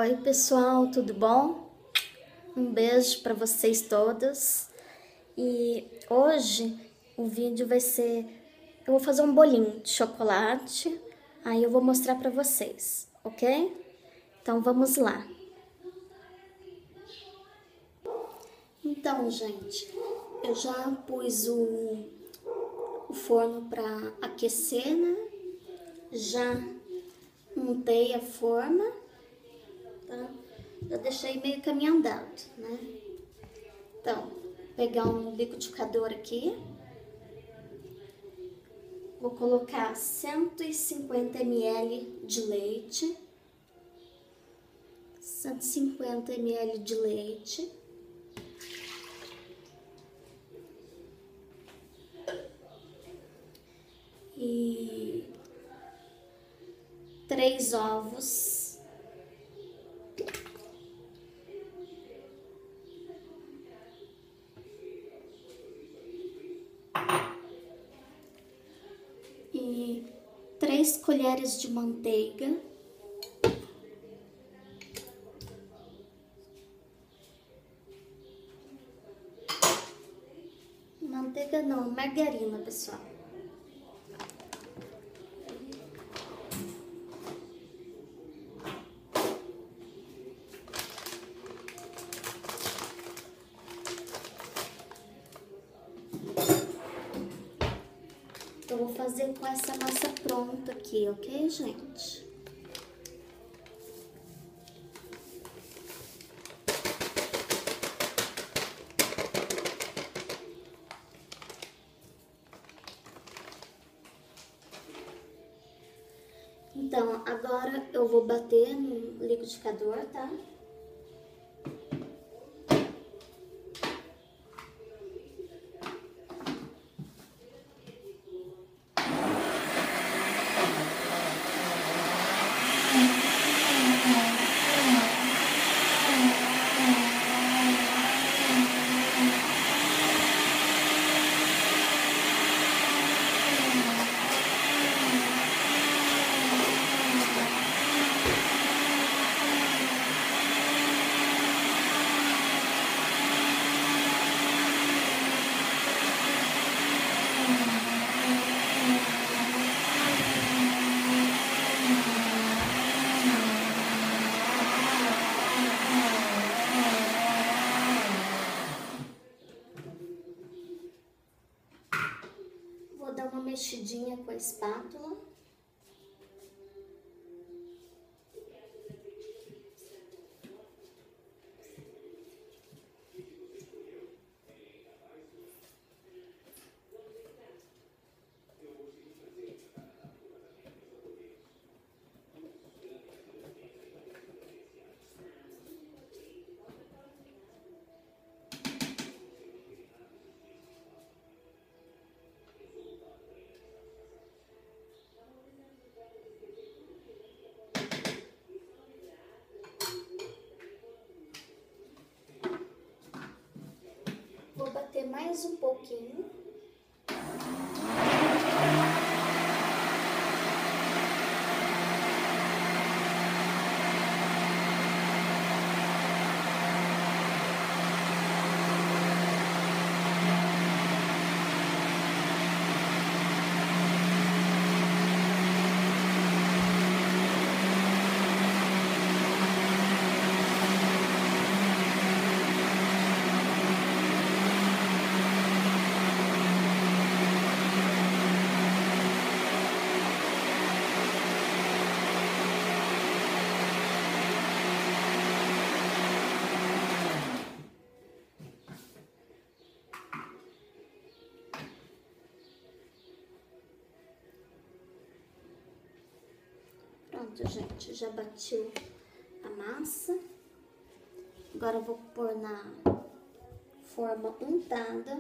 Oi, pessoal, tudo bom? Um beijo para vocês todos. E hoje o vídeo vai ser... Eu vou fazer um bolinho de chocolate, aí eu vou mostrar para vocês, ok? Então, vamos lá. Então, gente, eu já pus o forno para aquecer, né? Já montei a forma, tá? Eu deixei meio caminho andado, né? Então, pegar um liquidificador aqui. Vou colocar 150 ml de leite. 150 ml de leite. E 3 ovos. E 3 colheres de manteiga. Manteiga não, margarina, pessoal. Eu vou fazer com essa massa pronta aqui, ok, gente? Então, agora eu vou bater no liquidificador, tá? Vou dar uma mexidinha com a espátula. Vou bater mais um pouquinho. Pronto, gente, já bati a massa. Agora eu vou pôr na forma untada.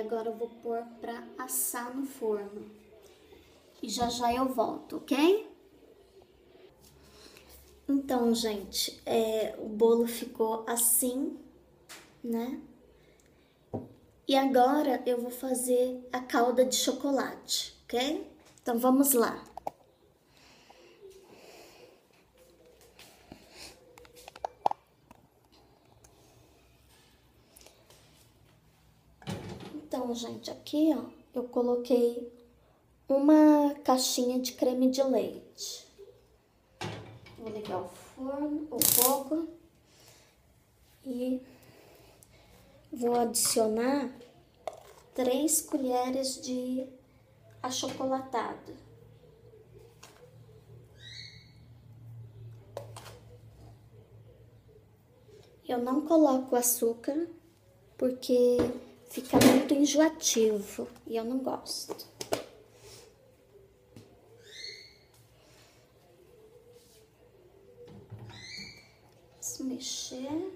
agora eu vou pôr pra assar no forno. E já já eu volto, ok? Então, gente, o bolo ficou assim, né? E agora eu vou fazer a calda de chocolate, ok? Então vamos lá. Então, gente, aqui, ó, eu coloquei uma caixinha de creme de leite. Vou ligar o fogo e vou adicionar 3 colheres de achocolatado. Eu não coloco açúcar porque fica muito enjoativo e eu não gosto. Vamos mexer.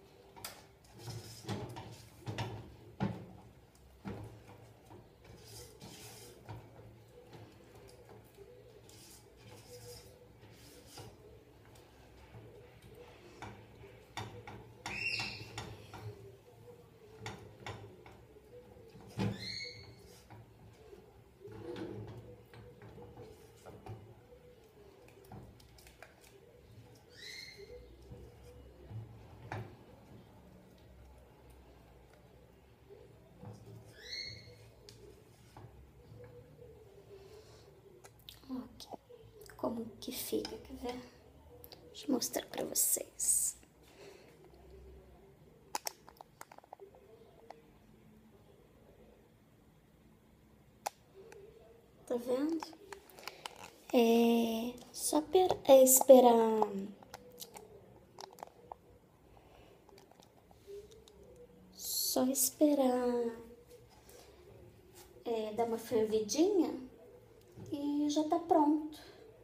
Aqui, como que fica, quer ver? Deixa eu mostrar pra vocês. Tá vendo? Só esperar dar uma fervidinha e já tá pronto.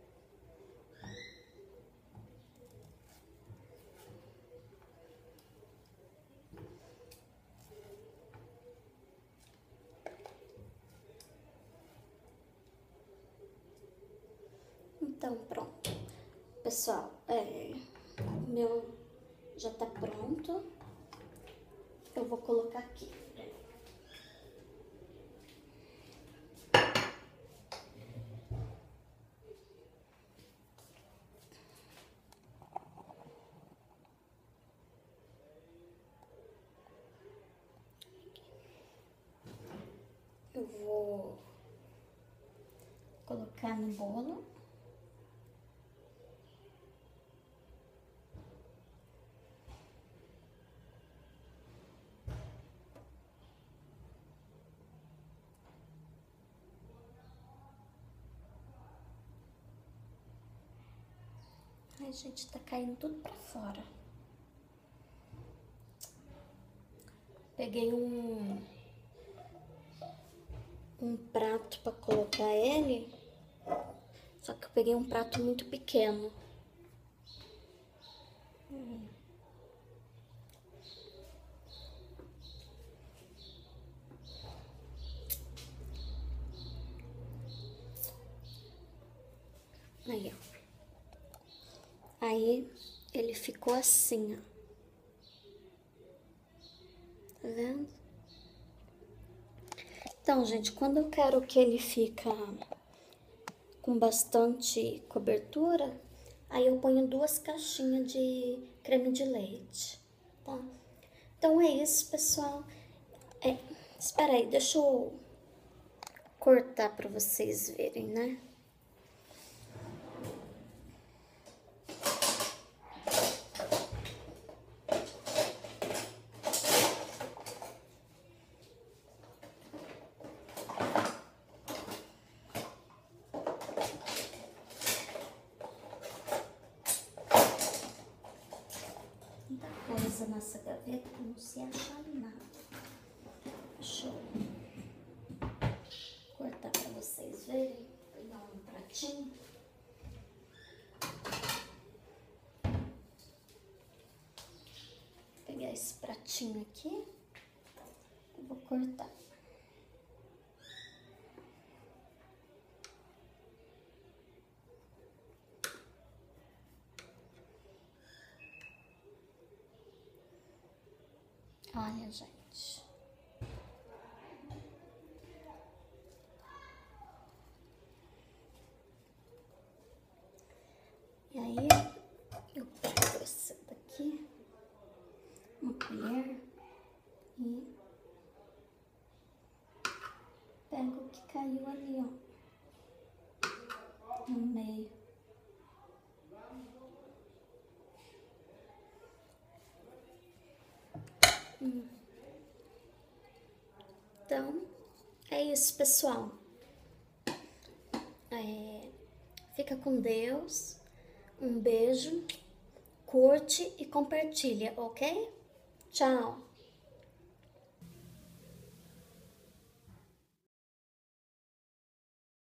Então, pronto. Pessoal, o meu já tá pronto. Eu vou colocar aqui. Eu vou colocar no bolo. Ai, gente, tá caindo tudo pra fora. Peguei um prato pra colocar ele, só que eu peguei um prato muito pequeno. Aí, ó. Aí, ele ficou assim, ó. Tá vendo? Então, gente, quando eu quero que ele fica com bastante cobertura, aí eu ponho 2 caixinhas de creme de leite, tá? Então é isso, pessoal. Espera aí, deixa eu cortar pra vocês verem, né? Muita coisa nessa gaveta que não se acha nada. Deixa eu cortar pra vocês verem. Pegar um pratinho. Pegar esse pratinho aqui. Eu vou cortar. Olha, gente. E aí, eu pego essa daqui, uma colher, e pego o que caiu ali, ó, no meio. Então, é isso, pessoal. Fica com Deus. Um beijo. Curte e compartilha, ok? Tchau!